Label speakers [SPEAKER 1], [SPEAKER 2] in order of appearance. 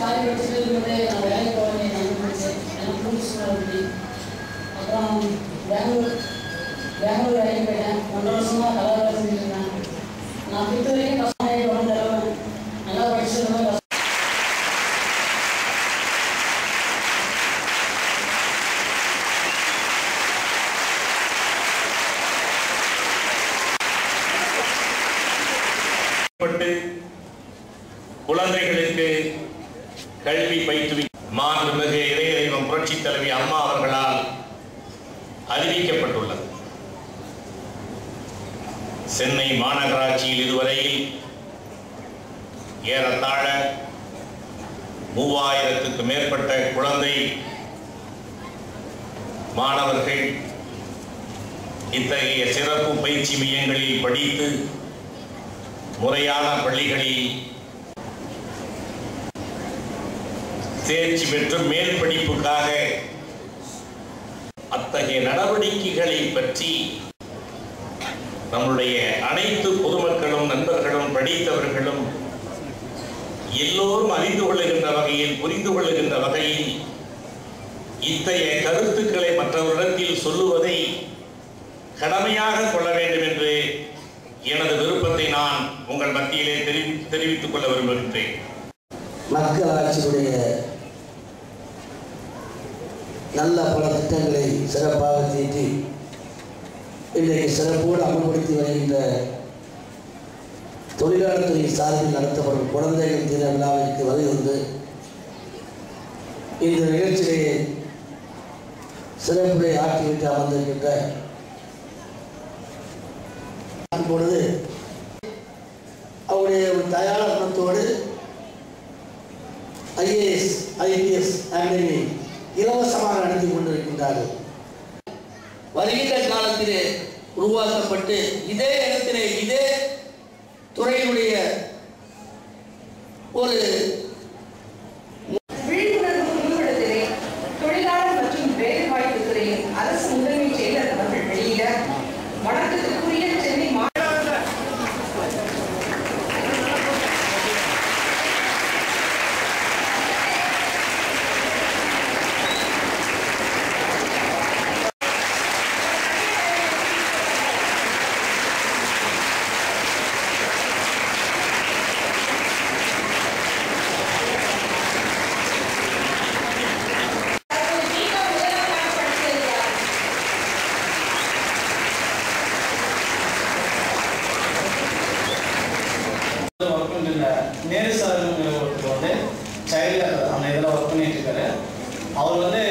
[SPEAKER 1] Sorry வச்சுட்டு இருக்கும்போது நான் வேலைக்கு போக வேண்டிய எனக்கு புரிச்சு அப்புறம் பெங்களூர் வேலைக்கு போயிட்டேன். 1 வருஷமாக கலர் வேலை செஞ்சுருக்கேன். நான் 5th வரைக்கும் கஷ்டமாயிட்டு வந்து நல்லா படிச்சிருந்தேன்.
[SPEAKER 2] குழந்தைகளுக்கு கல்வி பயிற்றுவி மாண்புமிகு இதயதெய்வம் புரட்சித் தலைவி அம்மா அவர்களால் அறிவிக்கப்பட்டுள்ளது. சென்னை மாநகராட்சியில் இதுவரையில் ஏறத்தாழ 3000க்கு மேற்பட்ட குழந்தை மாணவர்கள் இத்தகைய சிறப்பு பயிற்சி மையங்களில் படித்து முறையான பள்ளிகளில் தேர்ச்சி பெற்று மேல் படிப்புக்காக அத்தகைய நடவடிக்கைகளை பற்றி நம்முடைய அனைத்து பொதுமக்களும் நண்பர்களும் படித்தவர்களும் எல்லோரும் அறிந்து கொள்ளுகின்ற வகையில் புரிந்து கொள்ளுகின்ற வகையில் இத்தகைய கருத்துக்களை மற்றவரிடத்தில் சொல்லுவதை கடமையாக கொள்ள வேண்டும் என்று எனது விருப்பத்தை நான் உங்கள் மத்தியிலே தெரிவித்துக் கொள்ள விரும்புகின்றேன்.
[SPEAKER 3] மக்கள் ஆட்சியுடைய நல்ல பல திட்டங்களை சிறப்பாக தீட்டி இன்றைக்கு சிறப்போடு அமல்படுத்தி வருகின்ற தொழிலாளர் துறை சார்பில் நடத்தப்படும் குழந்தைகள் தின விழாவிற்கு வருகிறது. இந்த நிகழ்ச்சியை சிறப்புரை ஆக்கிவிட்டு அமர்ந்திருக்கின்ற பொழுது அவருடைய ஒரு தயார குணத்தோடு IAS, IPS அகாடமி இலவசமாக நடத்தி கொண்டிருக்கின்றார்கள். வருகின்ற காலத்திலே உருவாக்கப்பட்டு இதே இடத்திலே இதே துறையினுடைய ஒரு
[SPEAKER 4] விழிப்புணர்வு மேம்படுத்தலே தொழிலாளர் மற்றும் வேலைவாய்ப்பு துறையின் அரசு முதன்மை செயலர் அவர்கள் வெளியிட வணக்கத்திற்குரிய சென்னை
[SPEAKER 5] நேரு சார் ஒருத்தர் வந்து சைல்டு அந்த இதில் ஒர்க் பண்ணிட்டு இருக்காரு. அவர் வந்து